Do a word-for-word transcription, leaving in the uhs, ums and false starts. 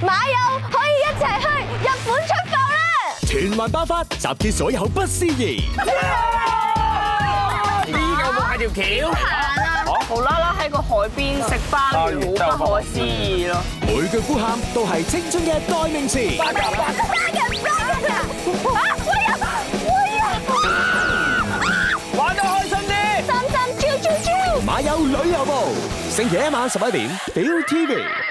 馬友可以一齊去日本出埠啦！ 全民爆發，集結所有不思議。 呢個冇係條橋， 行啊！ 無啦啦喺個海邊食鮑魚，好不可思議咯！ 每句呼喊都係青春嘅代名詞。 八人八人啊！喂啊喂啊！ 玩得開心啲。 心心超超超！ 馬友旅遊部，星期一晚十一點，表 T V。